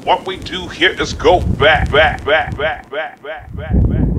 What we do here is go back, back, back, back, back, back, back, back.